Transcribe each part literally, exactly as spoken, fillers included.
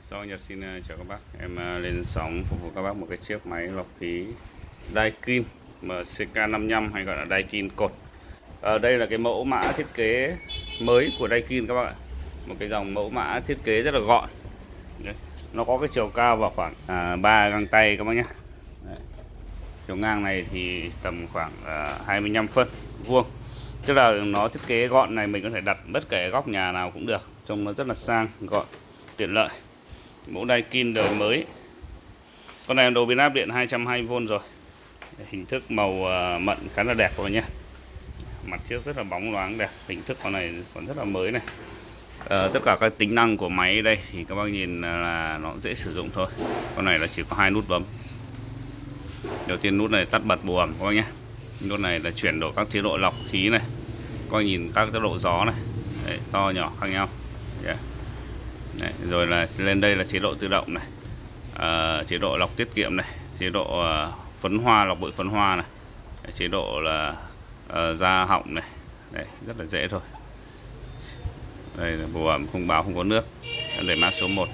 Sau Nhật xin chào các bác. Em lên sóng phục vụ các bác một cái chiếc máy lọc khí Daikin em xê ca năm mươi lăm hay gọi là Daikin cột. Ở đây là cái mẫu mã thiết kế mới của Daikin các bác ạ. Một cái dòng mẫu mã thiết kế rất là gọn. Đấy. Nó có cái chiều cao vào khoảng à, ba găng tay các bác nhé. Đấy. Chiều ngang này thì tầm khoảng à, hai mươi lăm phân vuông. Tức là nó thiết kế gọn này, mình có thể đặt bất kể góc nhà nào cũng được. Trông nó rất là sang, gọn, tiện lợi. Mẫu Daikin đời mới. Con này đầu biến áp điện hai trăm hai mươi vôn rồi. Hình thức màu mận khá là đẹp rồi nhé. Mặt trước rất là bóng loáng đẹp. Hình thức con này còn rất là mới này. à, Tất cả các tính năng của máy đây thì các bác nhìn là nó dễ sử dụng thôi. Con này là chỉ có hai nút bấm. Đầu tiên nút này tắt bật buồm các bác nhé. Nút này là chuyển đổi các chế độ lọc khí này. Các bác nhìn các chế độ gió này. Đấy, to nhỏ khác nhau. Yeah. Đấy, rồi là lên đây là chế độ tự động này, à, chế độ lọc tiết kiệm này, chế độ uh, phấn hoa, lọc bụi phấn hoa này. Đấy, chế độ là uh, da họng này. Đấy, rất là dễ thôi. Đây là bộ ẩm không báo không có nước. Đây mã số một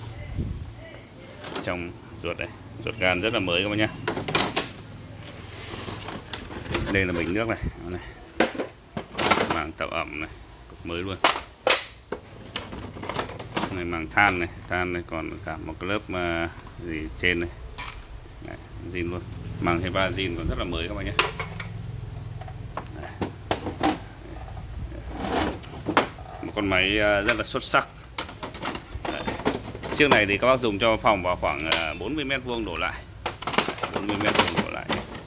trong ruột này, ruột gan rất là mới các bạn nhé. Đây là bình nước này, này. Màng tạo ẩm này, cực mới luôn. Này màng than này, than này còn cả một cái lớp uh, gì trên này. Đấy, zin luôn. Màng Heva zin còn rất là mới các bạn nhé. Đấy. Một con máy uh, rất là xuất sắc. Đấy. Chiếc này thì các bác dùng cho phòng vào khoảng uh, bốn mươi mét vuông đổ lại. bốn mươi mét vuông đổ lại.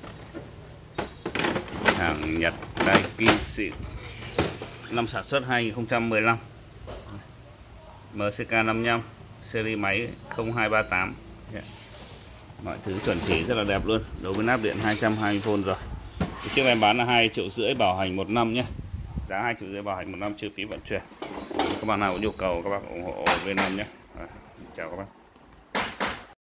Hàng Nhật Daikin xịn. Năm sản xuất hai nghìn không trăm mười lăm. em xê ca năm mươi lăm, series máy không hai ba tám. Yeah. Mọi thứ chuẩn chỉ rất là đẹp luôn. Đầu biến áp điện hai trăm hai mươi vôn rồi. Chiếc này bán là hai triệu rưỡi bảo hành một năm nhé. Giá hai triệu rưỡi bảo hành một năm, trừ phí vận chuyển. Các bạn nào có nhu cầu các bác ủng hộ bên em nhé. À, chào các bác.